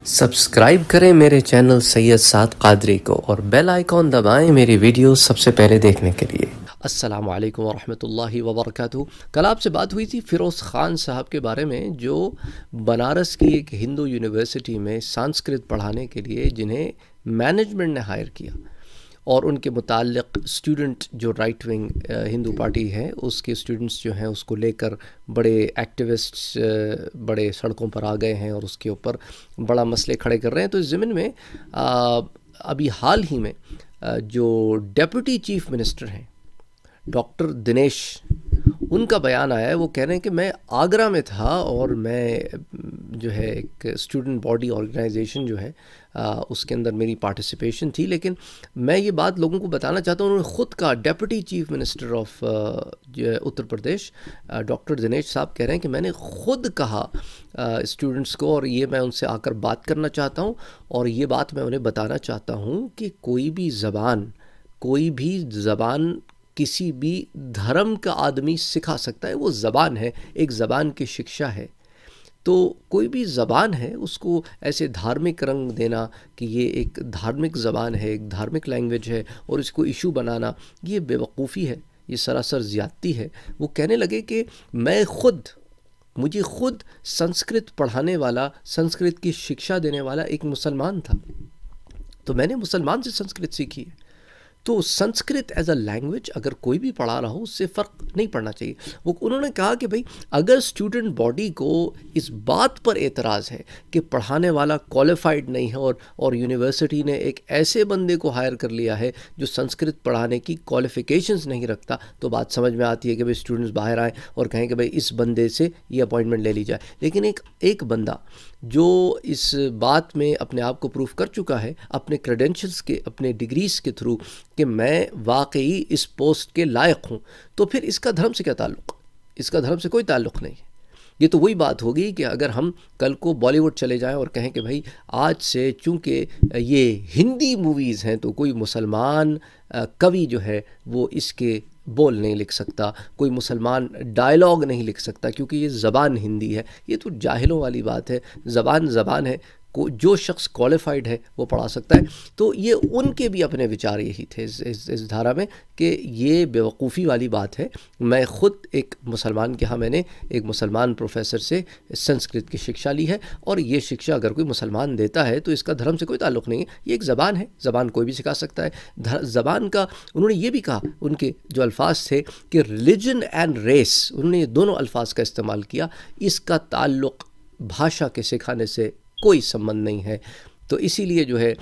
Subscribe करें मेरे channel Syed साद कादरी को और बेल आइकॉन दबाएं मेरी वीडियो सबसे पहले देखने के लिए। अस्सलाम वालेकुम वरहमतुल्लाहि वबरकातुहू। कल आपसे बात हुई थी फ़िरोज़ ख़ान साहब के बारे में, जो बनारस की एक हिंदू यूनिवर्सिटी में संस्कृत पढ़ाने के लिए जिन्हें मैनेजमेंट ने हायर किया, और उनके मुताल्लिक़ स्टूडेंट जो राइट विंग हिंदू पार्टी है उसके स्टूडेंट्स जो हैं उसको लेकर बड़े एक्टिविस्ट्स बड़े सड़कों पर आ गए हैं और उसके ऊपर बड़ा मसले खड़े कर रहे हैं। तो इस ज़मीन में अभी हाल ही में जो डेप्यूटी चीफ मिनिस्टर हैं डॉक्टर दिनेश, उनका बयान आया है। वो कह रहे हैं कि मैं आगरा में था और मैं जो है एक स्टूडेंट बॉडी ऑर्गेनाइजेशन जो है उसके अंदर मेरी पार्टिसिपेशन थी, लेकिन मैं ये बात लोगों को बताना चाहता हूँ। उन्होंने ख़ुद कहा, deputy chief minister of Uttar Pradesh doctor Dinesh साहब कह रहे हैं कि मैंने ख़ुद कहा स्टूडेंट्स को, और ये मैं उनसे आकर बात करना चाहता हूँ और ये बात मैं उन्हें बताना चाहता हूँ कि कोई भी ज़बान किसी भी धर्म का आदमी सिखा सकता है। वो ज़बान है, एक ज़बान की शिक्षा है। तो कोई भी ज़बान है उसको ऐसे धार्मिक रंग देना कि ये एक धार्मिक ज़बान है, एक धार्मिक लैंग्वेज है, और इसको इशू बनाना, ये बेवकूफ़ी है, ये सरासर ज़्यादती है। वो कहने लगे कि मुझे खुद संस्कृत पढ़ाने वाला, संस्कृत की शिक्षा देने वाला एक मुसलमान था, तो मैंने मुसलमान से संस्कृत सीखी है। तो संस्कृत एज अ लैंग्वेज अगर कोई भी पढ़ा रहा हो उससे फ़र्क नहीं पड़ना चाहिए। उन्होंने कहा कि भाई अगर स्टूडेंट बॉडी को इस बात पर एतराज़ है कि पढ़ाने वाला क्वालिफाइड नहीं है और यूनिवर्सिटी ने एक ऐसे बंदे को हायर कर लिया है जो संस्कृत पढ़ाने की क्वालिफ़िकेशंस नहीं रखता, तो बात समझ में आती है कि भाई स्टूडेंट्स बाहर आएँ और कहें कि भाई इस बंदे से ये अपॉइंटमेंट ले ली जाए। लेकिन एक बंदा जो इस बात में अपने आप को प्रूफ कर चुका है अपने क्रेडेंशियल्स के, अपने डिग्रीज़ के थ्रू, कि मैं वाकई इस पोस्ट के लायक हूँ, तो फिर इसका धर्म से क्या ताल्लुक़? इसका धर्म से कोई ताल्लुक़ नहीं है। ये तो वही बात होगी कि अगर हम कल को बॉलीवुड चले जाएं और कहें कि भाई आज से चूँकि ये हिंदी मूवीज़ हैं तो कोई मुसलमान कवि जो है वो इसके बोल नहीं लिख सकता, कोई मुसलमान डायलॉग नहीं लिख सकता क्योंकि ये ज़बान हिंदी है। ये तो जाहिलों वाली बात है। ज़बान है, जो शख्स क्वालिफाइड है वो पढ़ा सकता है। तो ये उनके भी अपने विचार यही थे इस धारा में कि ये बेवकूफ़ी वाली बात है। मैं ख़ुद एक मुसलमान के यहाँ मैंने एक मुसलमान प्रोफेसर से संस्कृत की शिक्षा ली है, और ये शिक्षा अगर कोई मुसलमान देता है तो इसका धर्म से कोई ताल्लुक़ नहीं है। ये एक ज़बान है, ज़बान कोई भी सिखा सकता है। ज़बान का उन्होंने ये भी कहा, उनके जो अल्फाज थे कि रिलीजन एंड रेस, उन्होंने ये दोनों अल्फाज का इस्तेमाल किया। इसका ताल्लुक़ भाषा के सिखाने से कोई संबंध नहीं है। तो इसीलिए जो है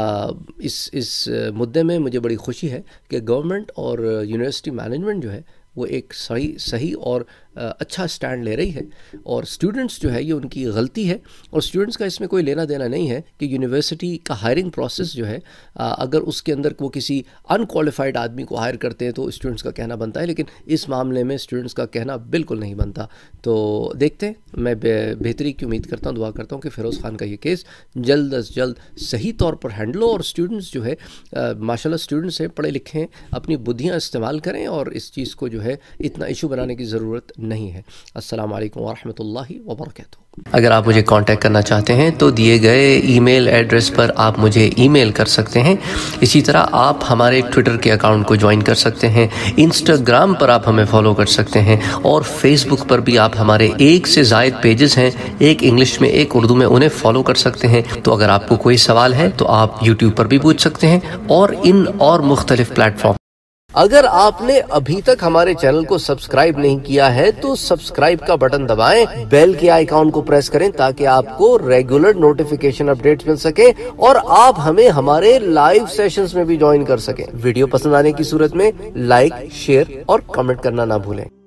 इस मुद्दे में मुझे बड़ी खुशी है कि गवर्नमेंट और यूनिवर्सिटी मैनेजमेंट जो है वो एक सही और अच्छा स्टैंड ले रही है, और स्टूडेंट्स जो है ये उनकी गलती है, और स्टूडेंट्स का इसमें कोई लेना देना नहीं है कि यूनिवर्सिटी का हायरिंग प्रोसेस जो है अगर उसके अंदर वो किसी अनक्वालिफाइड आदमी को हायर करते हैं तो स्टूडेंट्स का कहना बनता है, लेकिन इस मामले में स्टूडेंट्स का कहना बिल्कुल नहीं बनता। तो देखते हैं, मैं बेहतरी की उम्मीद करता हूँ, दुआ करता हूँ कि फ़िरोज़ ख़ान का ये केस जल्द अज जल्द सही तौर पर हैंडल हो, और स्टूडेंट्स जो है माशाल्लाह स्टूडेंट्स हैं, पढ़े लिखे हैं, अपनी बुद्धियाँ इस्तेमाल करें, और इस चीज़ को जो है इतना इशू बनाने की ज़रूरत नहीं है। अस्सलाम वालेकुम वरहमतुल्लाहि वबरकातुहू। अगर आप मुझे कांटेक्ट करना चाहते हैं तो दिए गए ईमेल एड्रेस पर आप मुझे ईमेल कर सकते हैं। इसी तरह आप हमारे ट्विटर के अकाउंट को ज्वाइन कर सकते हैं, इंस्टाग्राम पर आप हमें फॉलो कर सकते हैं, और फेसबुक पर भी आप हमारे 1 से ज़ायद पेजेस हैं, एक इंग्लिश में एक उर्दू में, उन्हें फॉलो कर सकते हैं। तो अगर आपको कोई सवाल है तो आप यूट्यूब पर भी पूछ सकते हैं, और मुख्तलिफ प्लेटफॉर्म। अगर आपने अभी तक हमारे चैनल को सब्सक्राइब नहीं किया है तो सब्सक्राइब का बटन दबाएं, बेल के आइकॉन को प्रेस करें ताकि आपको रेगुलर नोटिफिकेशन अपडेट्स मिल सके, और आप हमें हमारे लाइव सेशंस में भी ज्वाइन कर सकें। वीडियो पसंद आने की सूरत में लाइक, शेयर और कमेंट करना ना भूलें।